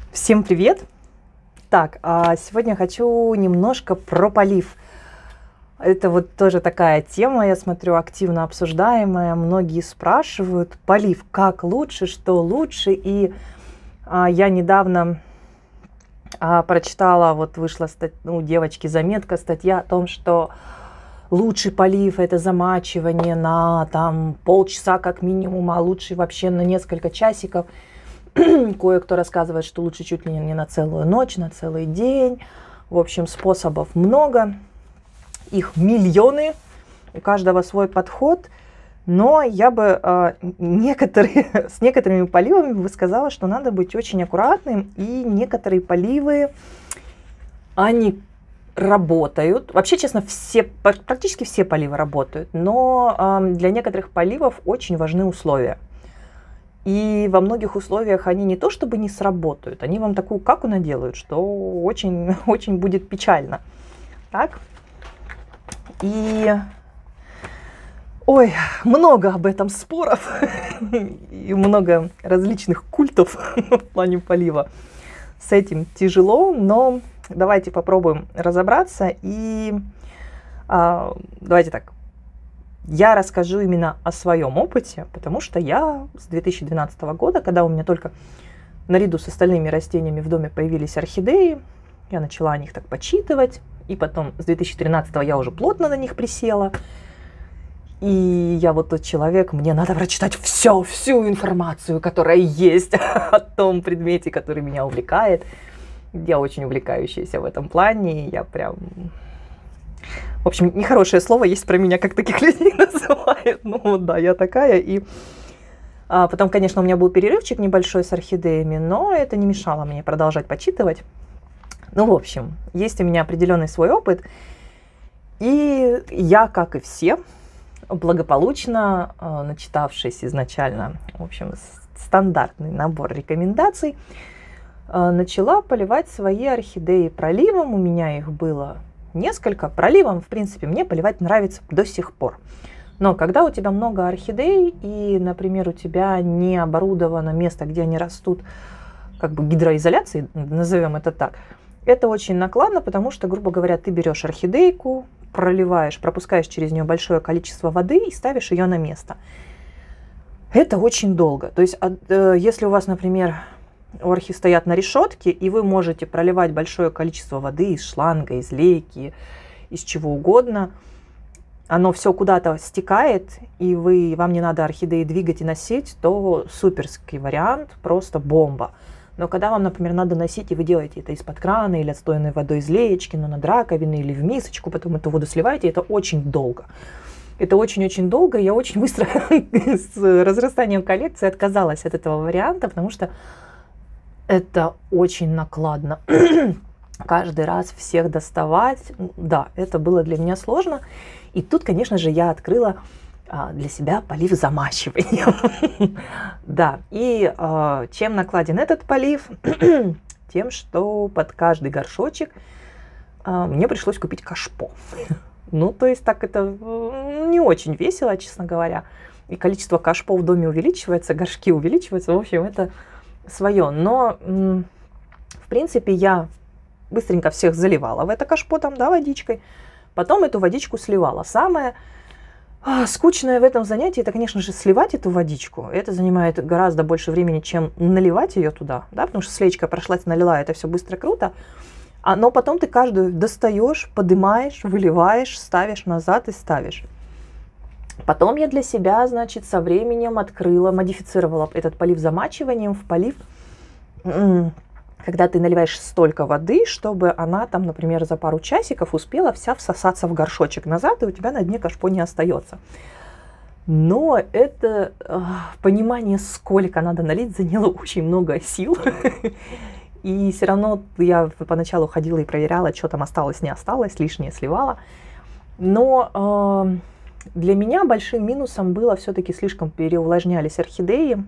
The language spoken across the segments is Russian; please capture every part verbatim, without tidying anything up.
Всем привет! Так, а сегодня хочу немножко про полив. Это вот тоже такая тема, я смотрю, активно обсуждаемая. Многие спрашивают, полив, как лучше, что лучше. И а, я недавно а, прочитала, вот вышла стать, ну, у девочки заметка, статья о том, что лучший полив – это замачивание на там, полчаса как минимум, а лучше вообще на несколько часиков. Кое-кто рассказывает, что лучше чуть ли не на целую ночь, на целый день. В общем, способов много. Их миллионы. У каждого свой подход. Но я бы э, некоторые, с некоторыми поливами бы сказала, что надо быть очень аккуратным. И некоторые поливы, они работают. Вообще, честно, все, практически все поливы работают. Но э, для некоторых поливов очень важны условия. И во многих условиях они не то чтобы не сработают, они вам такую каку наделают, что очень, очень будет печально. Так. И ой, много об этом споров и много различных культов в плане полива. С этим тяжело, но давайте попробуем разобраться. И а, давайте так. Я расскажу именно о своем опыте, потому что я с две тысячи двенадцатого года, когда у меня только наряду с остальными растениями в доме появились орхидеи, я начала о них так почитывать, и потом с две тысячи тринадцатого я уже плотно на них присела. И я вот тот человек, мне надо прочитать все, всю информацию, которая есть о том предмете, который меня увлекает. Я очень увлекающаяся в этом плане, я прям... В общем, нехорошее слово есть про меня, как таких людей называют. Ну вот да, я такая. И а, потом, конечно, у меня был перерывчик небольшой с орхидеями, но это не мешало мне продолжать почитывать. Ну, в общем, есть у меня определенный свой опыт. И я, как и все, благополучно, а, начитавшись изначально, в общем, стандартный набор рекомендаций, а, начала поливать свои орхидеи проливом. У меня их было... несколько. Проливом, в принципе, мне поливать нравится до сих пор. Но когда у тебя много орхидей и, например, у тебя не оборудовано место, где они растут, как бы гидроизоляцией, назовем это так, это очень накладно, потому что, грубо говоря, ты берешь орхидейку, проливаешь, пропускаешь через нее большое количество воды и ставишь ее на место. Это очень долго. То есть, если у вас, например, орхи стоят на решетке, и вы можете проливать большое количество воды из шланга, из лейки, из чего угодно. Оно все куда-то стекает, и вы, вам не надо орхидеи двигать и носить, то суперский вариант, просто бомба. Но когда вам, например, надо носить, и вы делаете это из-под крана или отстойной водой из леечки, но над раковиной или в мисочку, потом эту воду сливаете, это очень долго. Это очень-очень долго. Я очень быстро с разрастанием коллекции отказалась от этого варианта, потому что это очень накладно. Каждый раз всех доставать. Да, это было для меня сложно. И тут, конечно же, я открыла а, для себя полив замачиванием. Да, и а, чем накладен этот полив? Тем, что под каждый горшочек а, мне пришлось купить кашпо. Ну, то есть так это не очень весело, честно говоря. И количество кашпо в доме увеличивается, горшки увеличиваются. В общем, это... свое, но в принципе я быстренько всех заливала в это кашпо там, да, водичкой, потом эту водичку сливала. Самое а, скучное в этом занятии, это, конечно же, сливать эту водичку. Это занимает гораздо больше времени, чем наливать ее туда, да, потому что слеечка прошлась, налила, это все быстро, круто, а, но потом ты каждую достаешь, поднимаешь, выливаешь, ставишь назад и ставишь. Потом я для себя, значит, со временем открыла, модифицировала этот полив замачиванием в полив, когда ты наливаешь столько воды, чтобы она там, например, за пару часиков успела вся всосаться в горшочек назад, и у тебя на дне кашпо не остается. Но это э, понимание, сколько надо налить, заняло очень много сил. И все равно я поначалу ходила и проверяла, что там осталось, не осталось, лишнее сливала. Но... Э, Для меня большим минусом было все-таки слишком переувлажнялись орхидеи,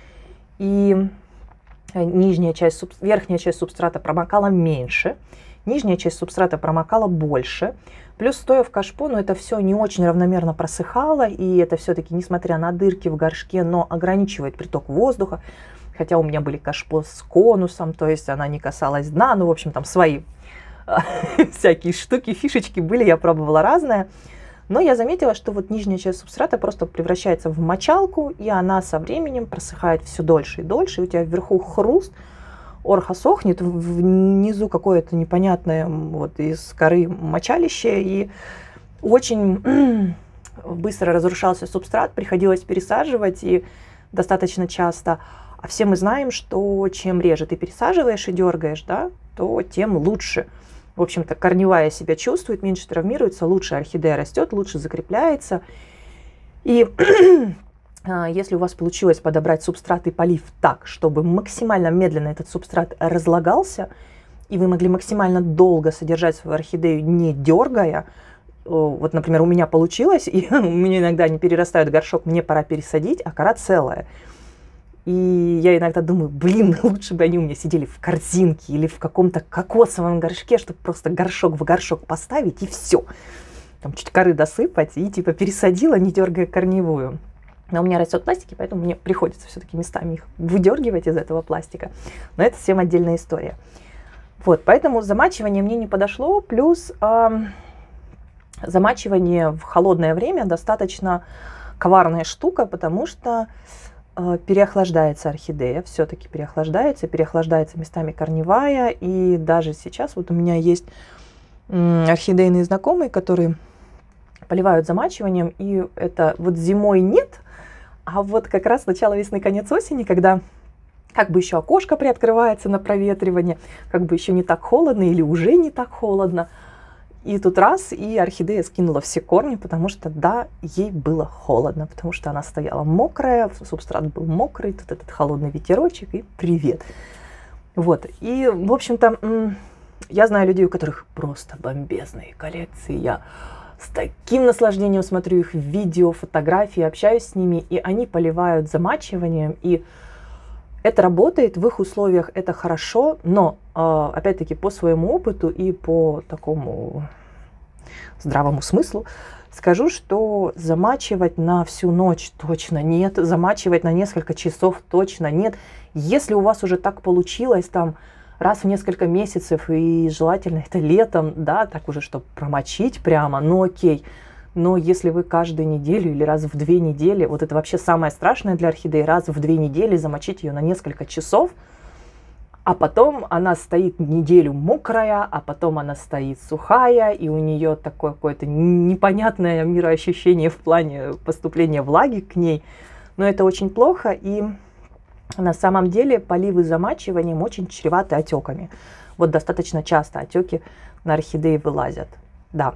и нижняя часть, верхняя часть субстрата промокала меньше, нижняя часть субстрата промокала больше. Плюс, стоя в кашпо, ну, это все не очень равномерно просыхало, и это все-таки, несмотря на дырки в горшке, но ограничивает приток воздуха. хотя у меня были кашпо с конусом, то есть она не касалась дна, ну, в общем, там свои всякие штуки, фишечки были, я пробовала разное. Но я заметила, что вот нижняя часть субстрата просто превращается в мочалку, и она со временем просыхает все дольше и дольше, и у тебя вверху хруст, орха сохнет, внизу какое-то непонятное вот из коры мочалище, и очень быстро разрушался субстрат, приходилось пересаживать, и достаточно часто. А все мы знаем, что чем реже ты пересаживаешь и дергаешь, да, то тем лучше. В общем-то, корневая себя чувствует, меньше травмируется, лучше орхидея растет, лучше закрепляется. И если у вас получилось подобрать субстрат и полив так, чтобы максимально медленно этот субстрат разлагался, и вы могли максимально долго содержать свою орхидею, не дергая, вот, например, у меня получилось, и у меня иногда они перерастают в горшок, мне пора пересадить, а кора целая. И я иногда думаю, блин, лучше бы они у меня сидели в корзинке или в каком-то кокосовом горшке, чтобы просто горшок в горшок поставить и все. Там чуть коры досыпать и типа пересадила, не дергая корневую. Но у меня растет пластик, поэтому мне приходится все-таки местами их выдергивать из этого пластика. Но это всем отдельная история. Вот, поэтому замачивание мне не подошло. Плюс э, замачивание в холодное время достаточно коварная штука, потому что переохлаждается орхидея, все-таки переохлаждается, переохлаждается местами корневая, и даже сейчас вот у меня есть орхидейные знакомые, которые поливают замачиванием, и это вот зимой нет, а вот как раз начало весны, конец осени, когда как бы еще окошко приоткрывается на проветривание, как бы еще не так холодно или уже не так холодно. И тут раз, и орхидея скинула все корни, потому что, да, ей было холодно, потому что она стояла мокрая, субстрат был мокрый, тут этот холодный ветерочек, и привет. Вот, и, в общем-то, я знаю людей, у которых просто бомбезные коллекции, я с таким наслаждением смотрю их видео, фотографии, общаюсь с ними, и они поливают замачиванием, и это работает, в их условиях это хорошо, но, опять-таки, по своему опыту и по такому здравому смыслу скажу, что замачивать на всю ночь точно нет, замачивать на несколько часов точно нет. Если у вас уже так получилось, там, раз в несколько месяцев, и желательно это летом, да, так уже, чтобы промочить прямо, ну окей. Но если вы каждую неделю или раз в две недели, вот это вообще самое страшное для орхидеи, раз в две недели замочить ее на несколько часов, а потом она стоит неделю мокрая, а потом она стоит сухая, и у нее такое какое-то непонятное мироощущение в плане поступления влаги к ней. Но это очень плохо, и на самом деле поливы замачиванием очень чреваты отеками. Вот достаточно часто отеки на орхидеи вылазят, да.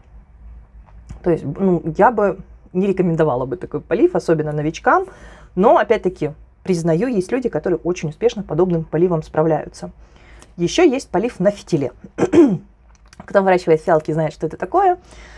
То есть, ну, я бы не рекомендовала бы такой полив, особенно новичкам, но, опять-таки, признаю, есть люди, которые очень успешно подобным поливом справляются. Еще есть полив на фитиле. Кто выращивает фиалки, знает, что это такое.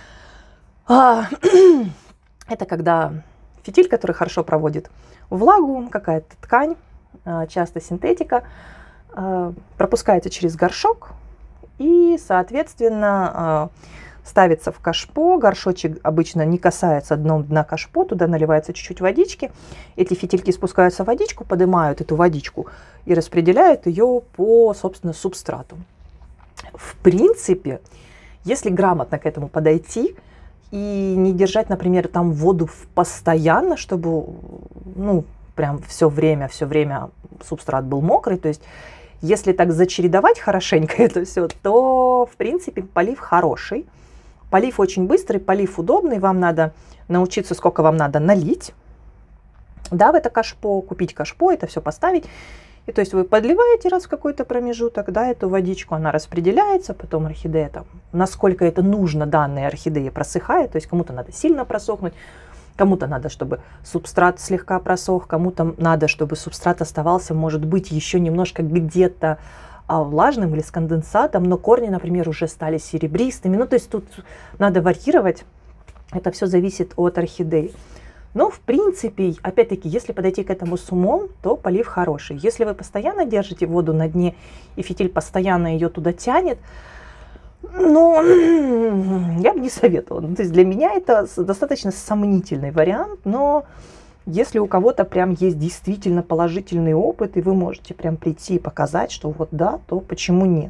Это когда фитиль, который хорошо проводит влагу, какая-то ткань, часто синтетика, пропускается через горшок и, соответственно, ставится в кашпо, горшочек обычно не касается дном дна кашпо, туда наливается чуть-чуть водички, эти фитильки спускаются в водичку, поднимают эту водичку и распределяют ее по, собственно, субстрату. В принципе, если грамотно к этому подойти и не держать, например, там воду постоянно, чтобы, ну, прям все время, все время субстрат был мокрый, то есть если так зачередовать хорошенько это все, то, в принципе, полив хороший. Полив очень быстрый, полив удобный, вам надо научиться, сколько вам надо налить, да, в это кашпо, купить кашпо, это все поставить. И то есть вы подливаете раз в какой-то промежуток, да, эту водичку, она распределяется, потом орхидея, там, насколько это нужно данной орхидее, просыхает, то есть кому-то надо сильно просохнуть, кому-то надо, чтобы субстрат слегка просох, кому-то надо, чтобы субстрат оставался, может быть, еще немножко где-то а, влажным или с конденсатом, но корни, например, уже стали серебристыми. Ну, то есть тут надо варьировать, это все зависит от орхидеи. Но, в принципе, опять-таки, если подойти к этому с умом, то полив хороший. Если вы постоянно держите воду на дне, и фитиль постоянно ее туда тянет, ну, я бы не советовала. То есть для меня это достаточно сомнительный вариант, но Если у кого-то прям есть действительно положительный опыт, и вы можете прям прийти и показать, что вот да, то почему нет.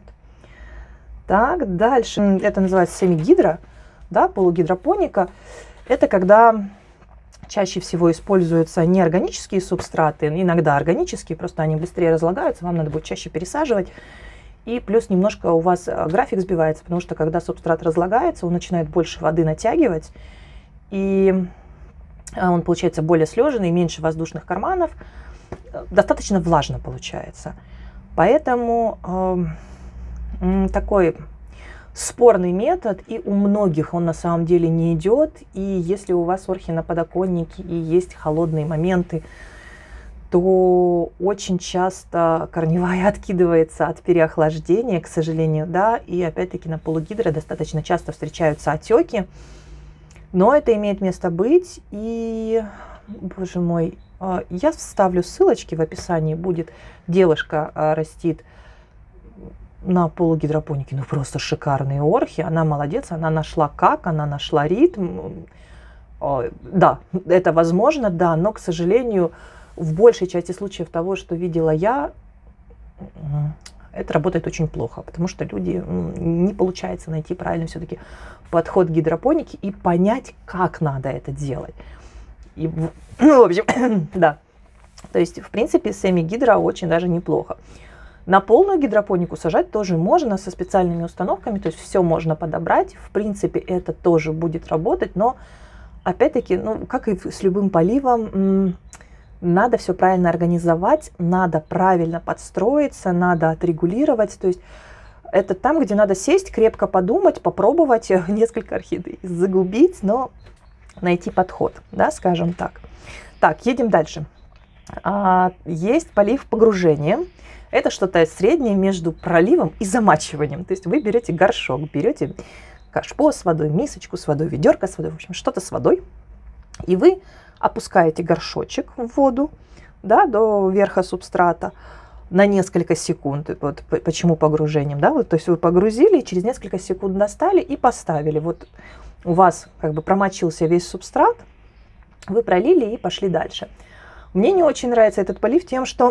Так, дальше. Это называется семигидро, да, полугидропоника. Это когда чаще всего используются неорганические субстраты, иногда органические, просто они быстрее разлагаются, вам надо будет чаще пересаживать. И плюс немножко у вас график сбивается, потому что когда субстрат разлагается, он начинает больше воды натягивать, и он получается более слеженный, меньше воздушных карманов, достаточно влажно получается. Поэтому э, такой спорный метод, и у многих он на самом деле не идет. И если у вас орхи на подоконнике и есть холодные моменты, то очень часто корневая откидывается от переохлаждения, к сожалению, да. И опять-таки на полугидро достаточно часто встречаются отеки. Но это имеет место быть. И, боже мой, я вставлю ссылочки в описании. Будет девушка растит на полугидропонике, ну просто шикарные орхи. Она молодец, она нашла как, она нашла ритм. Да, это возможно, да, но, к сожалению, в большей части случаев того, что видела я, это работает очень плохо, потому что люди, не получается найти правильный все-таки подход к гидропонике и понять, как надо это делать. И, ну, в общем, да. То есть, в принципе, семигидро очень даже неплохо. На полную гидропонику сажать тоже можно со специальными установками, то есть все можно подобрать. В принципе, это тоже будет работать, но опять-таки, ну, как и с любым поливом, надо все правильно организовать, надо правильно подстроиться, надо отрегулировать. То есть это там, где надо сесть, крепко подумать, попробовать несколько орхидей, загубить, но найти подход, да, скажем так. Так, едем дальше. А, есть полив погружением. Это что-то среднее между проливом и замачиванием. То есть вы берете горшок, берете кашпо с водой, мисочку с водой, ведерко с водой, в общем, что-то с водой, и вы опускаете горшочек в воду, да, до верха субстрата на несколько секунд. Вот почему погружением, да, вот, то есть вы погрузили, через несколько секунд достали и поставили. Вот у вас как бы промочился весь субстрат, вы пролили и пошли дальше. Мне не очень нравится этот полив тем, что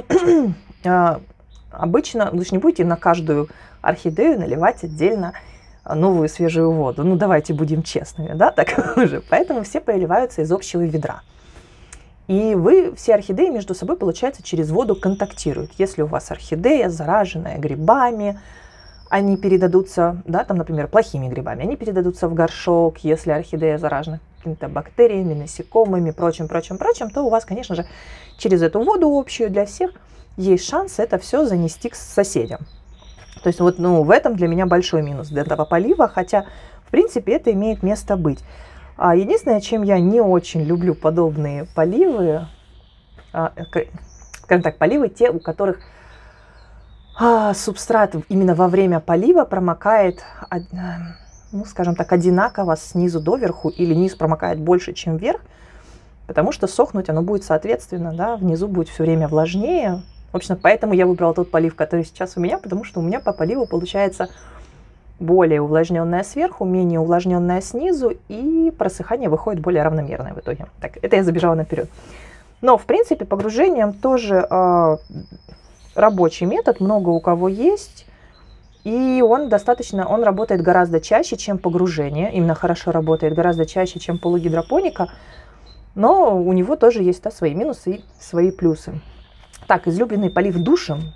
обычно вы же не будете на каждую орхидею наливать отдельно новую свежую воду. Ну, давайте будем честными, да, так уже. Поэтому все поливаются из общего ведра. И вы, все орхидеи между собой, получается, через воду контактируют. Если у вас орхидея зараженная грибами, они передадутся, да, там, например, плохими грибами, они передадутся в горшок. Если орхидея заражена какими-то бактериями, насекомыми, прочим, прочим, прочим, то у вас, конечно же, через эту воду общую для всех есть шанс это все занести к соседям. То есть вот, ну, в этом для меня большой минус для этого полива, хотя, в принципе, это имеет место быть. А единственное, чем я не очень люблю подобные поливы, а, скажем так, поливы те, у которых а, субстрат именно во время полива промокает, ну, скажем так, одинаково снизу доверху, или низ промокает больше, чем вверх, потому что сохнуть оно будет соответственно, да, внизу будет все время влажнее. В общем, поэтому я выбрала тот полив, который сейчас у меня, потому что у меня по поливу получается более увлажненная сверху, менее увлажненная снизу, и просыхание выходит более равномерное в итоге. Так, это я забежала наперед. Но, в принципе, погружением тоже э, рабочий метод, много у кого есть, и он достаточно, он работает гораздо чаще, чем погружение, именно хорошо работает гораздо чаще, чем полугидропоника, но у него тоже есть, да, свои минусы и свои плюсы. Так, излюбленный полив душем.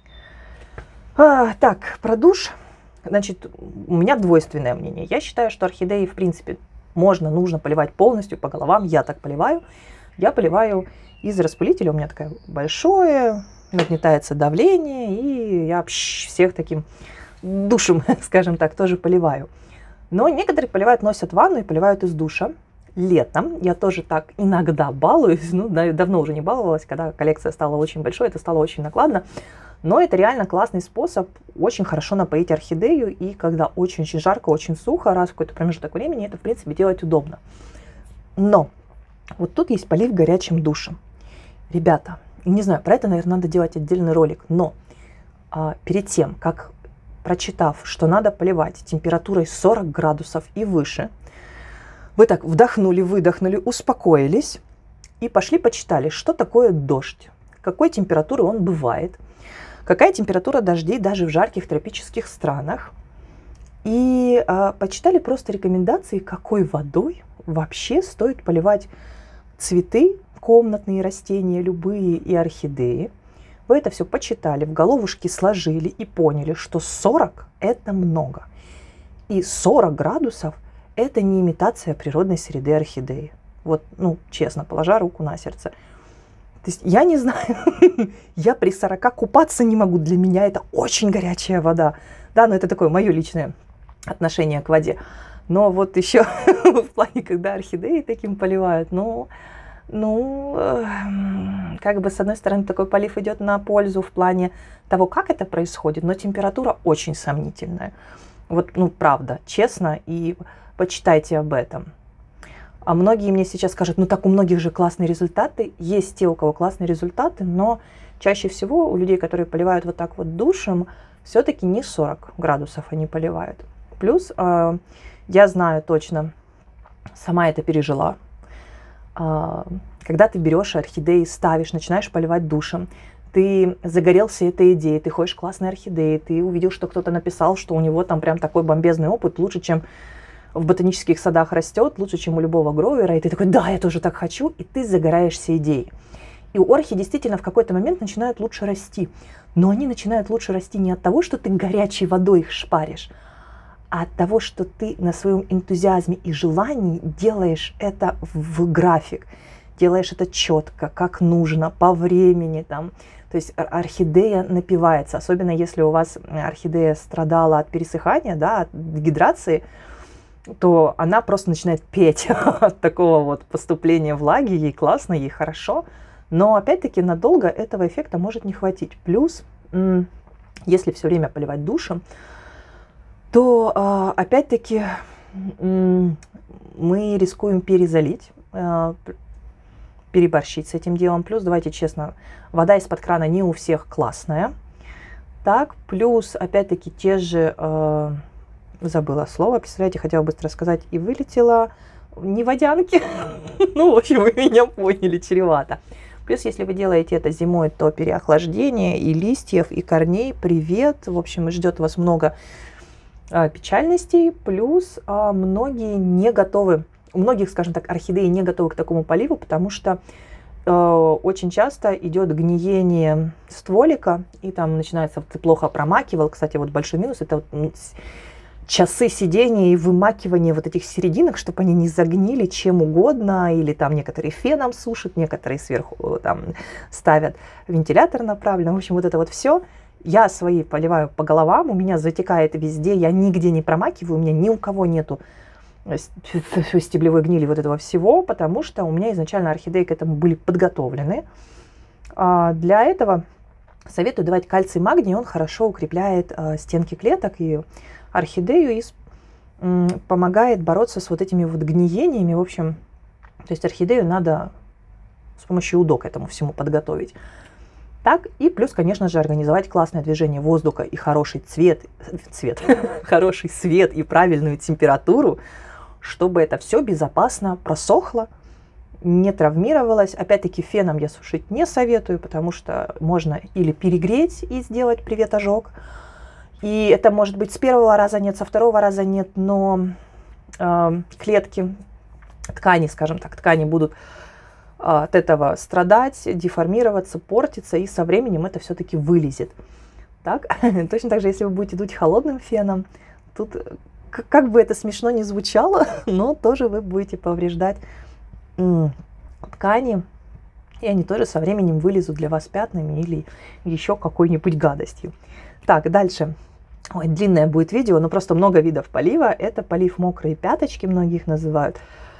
А, так, про душ. Значит, у меня двойственное мнение. Я считаю, что орхидеи, в принципе, можно, нужно поливать полностью по головам. Я так поливаю. Я поливаю из распылителя. У меня такое большое, нагнетается давление, и я всех таким душем, скажем так, тоже поливаю. Но некоторые поливают, носят ванну и поливают из душа. Летом я тоже так иногда балуюсь, ну, давно уже не баловалась, когда коллекция стала очень большой, это стало очень накладно, но это реально классный способ очень хорошо напоить орхидею, и когда очень-очень жарко, очень сухо, раз в какой-то промежуток времени, это, в принципе, делать удобно. Но вот тут есть полив горячим душем. Ребята, не знаю, про это, наверное, надо делать отдельный ролик, но а, перед тем, как, прочитав, что надо поливать температурой сорок градусов и выше, вы так вдохнули, выдохнули, успокоились и пошли почитали, что такое дождь, какой температуры он бывает, какая температура дождей даже в жарких тропических странах. И а, почитали просто рекомендации, какой водой вообще стоит поливать цветы, комнатные растения, любые и орхидеи. Вы это все почитали, в головушки сложили и поняли, что сорок это много. И сорок градусов это не имитация природной среды орхидеи. Вот, ну, честно, положа руку на сердце. То есть я не знаю, я при сорока купаться не могу, для меня это очень горячая вода. Да, но это такое мое личное отношение к воде. Но вот еще в плане, когда орхидеи таким поливают, ну, ну, как бы с одной стороны такой полив идет на пользу в плане того, как это происходит, но температура очень сомнительная. Вот, ну, правда, честно, и почитайте об этом. А многие мне сейчас скажут, ну так у многих же классные результаты. Есть те, у кого классные результаты, но чаще всего у людей, которые поливают вот так вот душем, все-таки не сорок градусов они поливают. Плюс э, я знаю точно, сама это пережила, э, когда ты берешь орхидеи, ставишь, начинаешь поливать душем, ты загорелся этой идеей, ты ходишь к классной орхидеи, ты увидел, что кто-то написал, что у него там прям такой бомбезный опыт, лучше, чем в ботанических садах растет, лучше, чем у любого гровера, и ты такой, да, я тоже так хочу, и ты загораешься идеей. И у орхи действительно в какой-то момент начинают лучше расти, но они начинают лучше расти не от того, что ты горячей водой их шпаришь, а от того, что ты на своем энтузиазме и желании делаешь это в график, делаешь это четко, как нужно, по времени там. То есть орхидея напивается, особенно если у вас орхидея страдала от пересыхания, да, от гидрации, то она просто начинает петь от такого вот поступления влаги, ей классно, ей хорошо, но опять-таки надолго этого эффекта может не хватить. Плюс, если все время поливать душем, то опять-таки мы рискуем перезалить, переборщить с этим делом. Плюс, давайте честно, вода из-под крана не у всех классная. Так, плюс, опять-таки, те же... Забыла слово, представляете, хотела быстро сказать и вылетела. Не водянки. Ну, в общем, вы меня поняли, чревато. Плюс, если вы делаете это зимой, то переохлаждение и листьев, и корней. Привет. В общем, ждет вас много а, печальностей. Плюс а, многие не готовы, у многих, скажем так, орхидеи не готовы к такому поливу, потому что а, очень часто идет гниение стволика, и там начинается, ты плохо промакивал. Кстати, вот большой минус, это вот часы сидения и вымакивания вот этих серединок, чтобы они не загнили чем угодно, или там некоторые феном сушат, некоторые сверху там ставят вентилятор направленно. В общем, вот это вот все. Я свои поливаю по головам, у меня затекает везде, я нигде не промакиваю, у меня ни у кого нету стеблевой гнили вот этого всего, потому что у меня изначально орхидеи к этому были подготовлены. А для этого советую давать кальций, магний, он хорошо укрепляет а, стенки клеток и орхидею и м, помогает бороться с вот этими вот гниениями. В общем, то есть орхидею надо с помощью УДО к этому всему подготовить. Так, и плюс, конечно же, организовать классное движение воздуха и хороший цвет, цвет, хороший свет и правильную температуру, чтобы это все безопасно просохло, не травмировалось. Опять-таки, феном я сушить не советую, потому что можно или перегреть и сделать привет ожог. И это может быть с первого раза нет, со второго раза нет, но э, клетки, ткани, скажем так, ткани будут э, от этого страдать, деформироваться, портиться, и со временем это все-таки вылезет. Так? Точно так же, если вы будете дуть холодным феном, тут, как бы это смешно ни звучало, но тоже вы будете повреждать м, ткани, и они тоже со временем вылезут для вас пятнами или еще какой-нибудь гадостью. Так, дальше. Ой, длинное будет видео, но просто много видов полива. Это полив мокрые пяточки, многие их называют.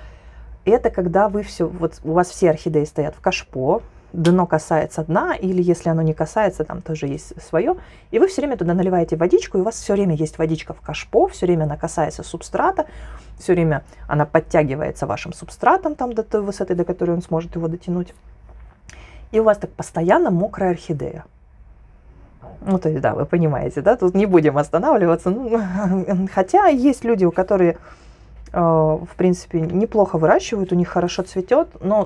Это когда вы все, вот у вас все орхидеи стоят в кашпо, дно касается дна, или если оно не касается, там тоже есть свое, и вы все время туда наливаете водичку, и у вас все время есть водичка в кашпо, все время она касается субстрата, все время она подтягивается вашим субстратом там до той высоты, до которой он сможет его дотянуть. И у вас так постоянно мокрая орхидея. Ну, то есть, да, вы понимаете, да, тут не будем останавливаться. Ну, хотя есть люди, у которых, э, в принципе, неплохо выращивают, у них хорошо цветет, но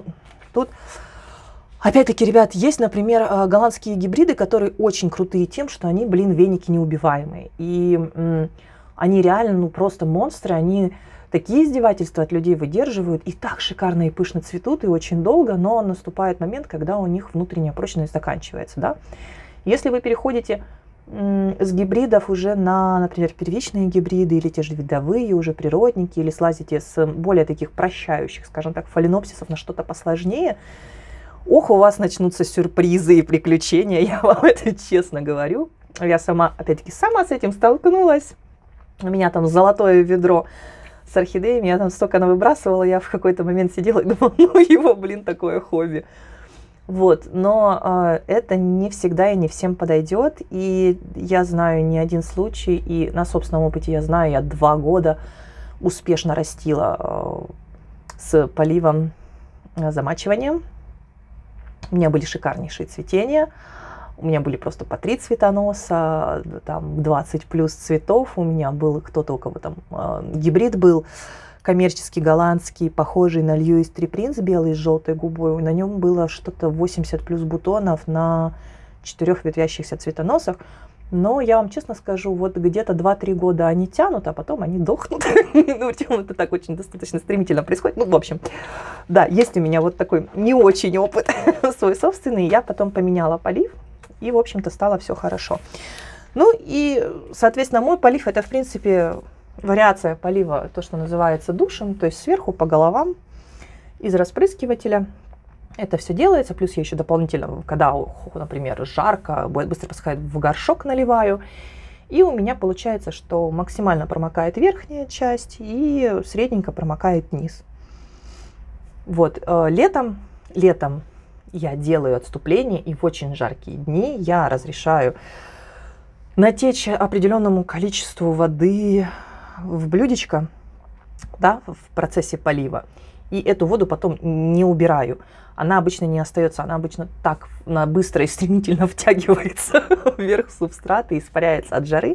Тут, опять-таки, ребят, есть, например, голландские гибриды, которые очень крутые тем, что они, блин, веники неубиваемые. И м, они реально, ну, просто монстры, они такие издевательства от людей выдерживают, и так шикарно и пышно цветут, и очень долго, но наступает момент, когда у них внутренняя прочность заканчивается, да. Если вы переходите м, с гибридов уже на, например, первичные гибриды, или те же видовые, уже природники, или слазите с более таких прощающих, скажем так, фаленопсисов на что-то посложнее, ох, у вас начнутся сюрпризы и приключения, я вам это честно говорю. Я сама, опять-таки, сама с этим столкнулась. У меня там золотое ведро с орхидеями, я там столько навыбрасывала, я в какой-то момент сидела и думала, ну его, блин, такое хобби. Вот, но э, это не всегда и не всем подойдет, и я знаю не один случай, и на собственном опыте я знаю, я два года успешно растила э, с поливом, э, замачиванием. У меня были шикарнейшие цветения, у меня были просто по три цветоноса, там двадцать плюс цветов, у меня был кто-то, у кого там э, гибрид был, коммерческий голландский, похожий на Льюис Три Принц, белый с желтой губой, на нем было что-то восемьдесят плюс бутонов на четырех ветвящихся цветоносах. Но я вам честно скажу, вот где-то два-три года они тянут, а потом они дохнут. Ну, это так очень достаточно стремительно происходит. Ну, в общем, да, есть у меня вот такой не очень опыт свой собственный. Я потом поменяла полив, и, в общем-то, стало все хорошо. Ну, и, соответственно, мой полив, это, в принципе, вариация полива, то, что называется душем, то есть сверху по головам из распрыскивателя. Это все делается, плюс я еще дополнительно, когда, например, жарко, быстро посыхает, в горшок наливаю. И у меня получается, что максимально промокает верхняя часть и средненько промокает низ. Вот, летом, летом я делаю отступление, и в очень жаркие дни я разрешаю натечь определенному количеству воды в блюдечко, да, в процессе полива. И эту воду потом не убираю. Она обычно не остается, она обычно так она быстро и стремительно втягивается вверх субстрата и испаряется от жары,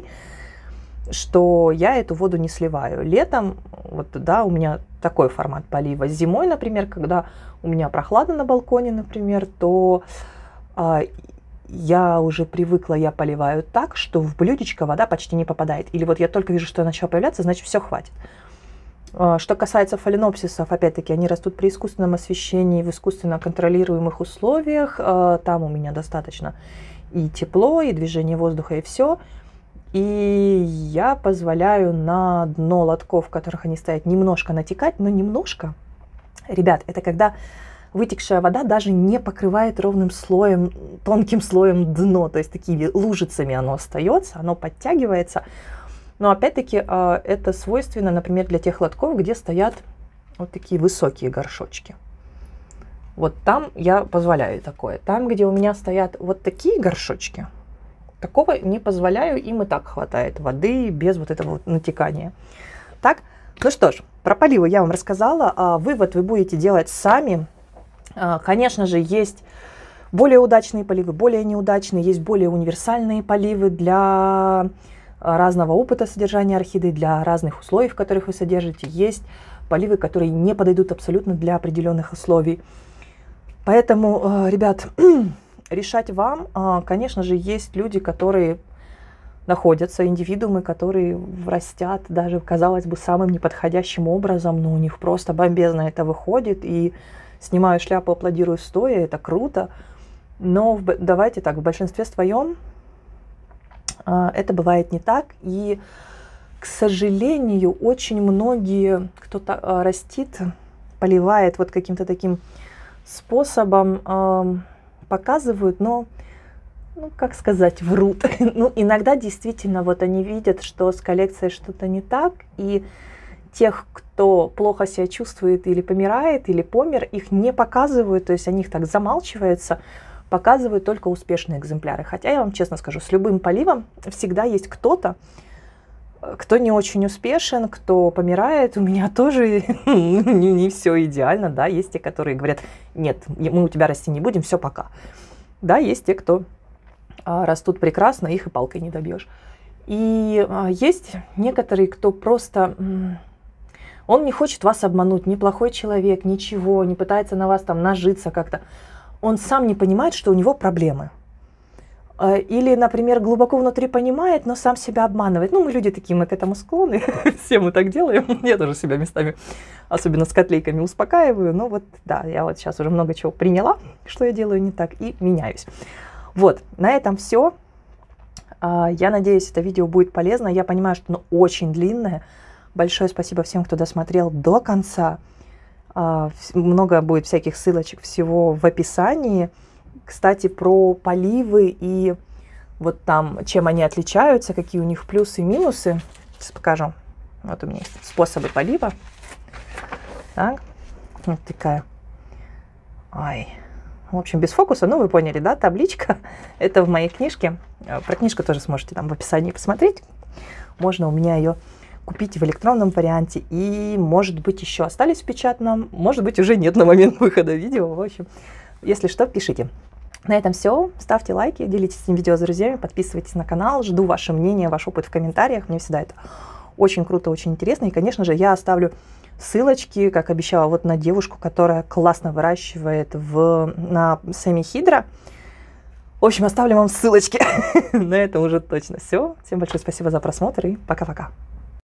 что я эту воду не сливаю. Летом, вот, да, у меня такой формат полива. Зимой, например, когда у меня прохладно на балконе, например, то а, я уже привыкла, я поливаю так, что в блюдечко вода почти не попадает. Или вот я только вижу, что она начала появляться, значит, все, хватит. Что касается фаленопсисов, опять-таки, они растут при искусственном освещении, в искусственно контролируемых условиях. Там у меня достаточно и тепло, и движение воздуха, и все. И я позволяю на дно лотков, в которых они стоят, немножко натекать, но немножко. Ребят, это когда вытекшая вода даже не покрывает ровным слоем, тонким слоем дно, то есть такими лужицами оно остается, оно подтягивается. Но опять-таки это свойственно, например, для тех лотков, где стоят вот такие высокие горшочки. Вот там я позволяю такое. Там, где у меня стоят вот такие горшочки, такого не позволяю, им и так хватает воды без вот этого вот натекания. Так, ну что ж, про поливы я вам рассказала. Вывод вы будете делать сами. Конечно же, есть более удачные поливы, более неудачные, есть более универсальные поливы для разного опыта содержания орхидей, для разных условий, в которых вы содержите. Есть поливы, которые не подойдут абсолютно для определенных условий. Поэтому, ребят, решать вам. Конечно же, есть люди, которые находятся, индивидуумы, которые растят даже, казалось бы, самым неподходящим образом, но у них просто бомбезно это выходит, и снимаю шляпу, аплодирую стоя, это круто. Но в, давайте так, в большинстве своем это бывает не так, и, к сожалению, очень многие, кто-то растит, поливает вот каким-то таким способом, э, показывают, но, ну, как сказать, врут. Ну, иногда действительно вот они видят, что с коллекцией что-то не так, и тех, кто плохо себя чувствует или помирает, или помер, их не показывают, то есть о них так замалчиваются, показывают только успешные экземпляры. Хотя я вам честно скажу, с любым поливом всегда есть кто-то, кто не очень успешен, кто помирает. У меня тоже не, не все идеально, да, есть те, которые говорят, нет, мы у тебя расти не будем, все, пока. Да, есть те, кто а, растут прекрасно, их и палкой не добьешь. И а, есть некоторые, кто просто м, Он не хочет вас обмануть, неплохой человек, ничего, не пытается на вас там нажиться как-то. Он сам не понимает, что у него проблемы. Или, например, глубоко внутри понимает, но сам себя обманывает. Ну, мы люди такие, мы к этому склонны, все мы так делаем. Я тоже себя местами, особенно с котлейками, успокаиваю. Но вот, да, я вот сейчас уже много чего приняла, что я делаю не так, и меняюсь. Вот, на этом все. Я надеюсь, это видео будет полезно. Я понимаю, что оно очень длинное. Большое спасибо всем, кто досмотрел до конца. Много будет всяких ссылочек всего в описании. Кстати, про поливы и вот там, чем они отличаются, какие у них плюсы и минусы. Сейчас покажу. Вот у меня есть способы полива. Так, вот такая. Ай. В общем, без фокуса, ну вы поняли, да, табличка. Это в моей книжке. Про книжку тоже сможете там в описании посмотреть. Можно у меня ее купить в электронном варианте. И, может быть, еще остались в печатном. Может быть, уже нет на момент выхода видео. В общем, если что, пишите. На этом все. Ставьте лайки, делитесь этим видео с друзьями, подписывайтесь на канал. Жду ваше мнение, ваш опыт в комментариях. Мне всегда это очень круто, очень интересно. И, конечно же, я оставлю ссылочки, как обещала, вот на девушку, которая классно выращивает в, на семихидро. В общем, оставлю вам ссылочки. На этом уже точно все. Всем большое спасибо за просмотр и пока-пока.